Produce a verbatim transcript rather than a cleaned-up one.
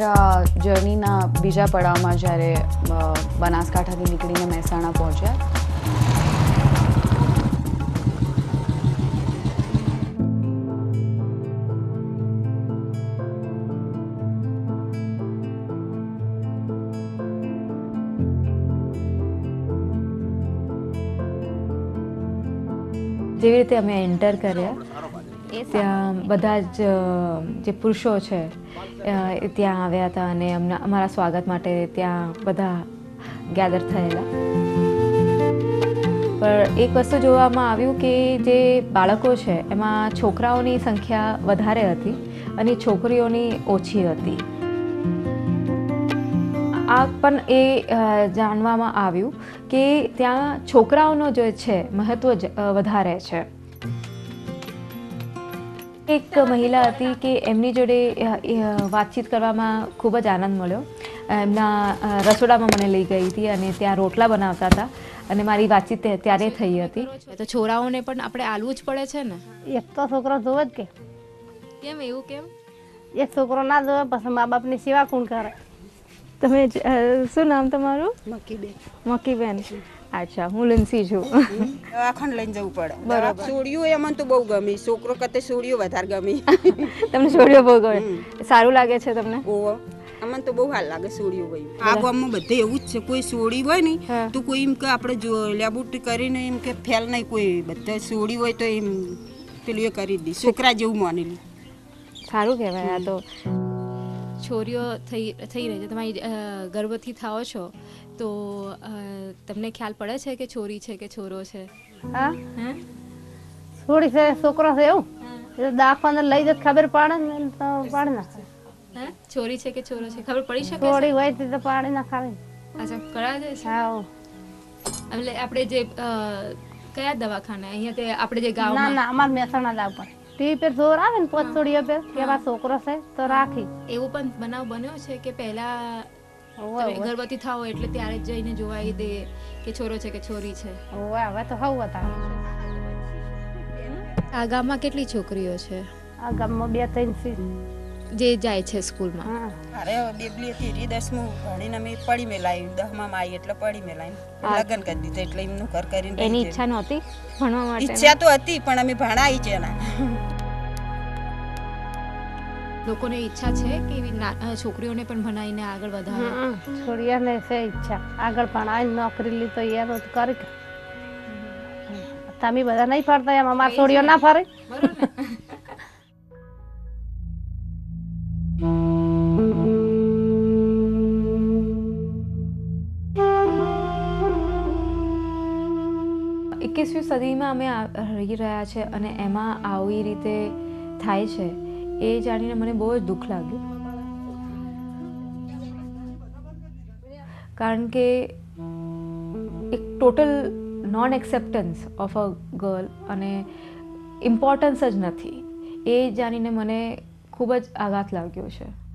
અમારા જર્નીના બીજા પડાવમાં જ્યારે બનાસકાંઠાથી નીકળીને મહેસાણા પહોંચ્યા જેવી રીતે અમે એન્ટર કર્યા ત્યાં બધા જ જે પુરુષો છે એ ત્યાં આવ્યા હતા અને અમને અમારા સ્વાગત માટે ત્યાં બધા ગેધર થયેલા. પણ એક વસ્તુ જોવામાં આવ્યું કે જે બાળકો છે એમાં છોકરાઓની સંખ્યા વધારે હતી અને છોકરીઓની ઓછી હતી. આ પણ એ જાણવામાં આવ્યું કે ત્યાં છોકરાઓનો જે છે મહત્ત્વ વધારે છે. એક મહિલા હતી કે એમની જોડે વાતચીત કરવામાં ખૂબ જ આનંદ મળ્યો. એમના રસોડામાં મને લઈ ગઈ હતી અને ત્યાં રોટલા બનાવતા હતા અને મારી વાતચીત ત્યારે થઈ હતી. તો છોરાઓને પણ આપણે આલવું જ પડે છે ને? એક તો છોકરો જોવે જ કે કેમ એવું કેમ? એક છોકરો ના જોવે પછી મા બાપની સેવા કોણ કરે? તમે શું નામ તમારું? મકીબેન. મકીબેન. અચ્છા, હું લિન્સી છું. દવાખાને લઈને જવું પડે. બરાબર. સોડિયો એ મને તો બહુ ગમી. છોકરો કરતે સોડિયો વધારે ગમી. તમને સોડિયો બહુ ગમે? સારું લાગે છે તમને? ઓહો, અમને તો બહુ હાલ લાગે સોડિયો ભાઈ. આ ગામમાં બધે એવું જ છે. કોઈ સોડી હોય ને તો કોઈ એમ કે આપણે જો લેબોરેટરી કરીને એમ કે ફેલ નહીં કોઈ બધા સોડી હોય તો એમ પેલું એ કરી દી છોકરા જેવું માનેલું. સારું કહેવાય. આ તો છોરીઓ થઈ થઈ રહી છે. તમારી ગર્ભવતી થાઓ છો તો તમને ખ્યાલ પડે છે કે છોરી છે કે છોરો છે? હા, છોડી છે છોકરો છે એવું એ દાખવાને લઈ જત ખબર પડે ને તો પાડી નાખે. હે, છોરી છે કે છોરો છે ખબર પડી શકે? છોડી હોય તો પાડી નાખાવે. અચ્છા, કરા દે છે. હા, એટલે આપણે જે કયા દવાખાને અહીંયા તે આપણે જે ગામ ના ના અમાર મહેસાણા લાવ પડે. ટીવી પર જોર આવે ને પોત છોડીઓ પર કે આ છોકરો છે તો રાખી. એવું પણ બનાવ બન્યો છે કે પહેલા ગર્ભવતી થાઓ એટલે ત્યારે જ જઈને જોવાઈ દે કે છોરો છે કે છોરી છે? ઓય હવે તો હવ હતા. આ ગામમાં કેટલી છોકરીઓ છે? આ ગામમાં બે ત્રણ છે જે જાય છે સ્કૂલમાં. અરે બેબલી હતી રી દસમું ભણીને અમે પડી મેલાવી દસમાં આવી એટલે પડી મેલાવી લગ્ન કરી દીધું એટલે એમનું ઘર કરીને. એની ઈચ્છા નહોતી ભણવા માટે? ઈચ્છા તો હતી પણ અમે ભણાવી છે ના. લોકોને ઈચ્છા છે કે એવી છોકરીઓને પણ ભણાવીને આગળ વધારે? છોડીઓને છે ઈચ્છા આગળ ભણાવીને નોકરી લી તો યાર કરી. તમે બધા નહીં ફરતા એમ અમારા છોડીઓ ના ફરે? એકવીસમી સદીમાં અમે રહી રહ્યા છે અને એમાં આવી રીતે થાય છે એ જાણીને મને બહુ જ દુઃખ લાગ્યું. કારણ કે એક total non acceptance of a girl અને ઇમ્પોર્ટન્સ જ નથી એ જાણીને મને ખૂબ જ આઘાત લાગ્યો છે.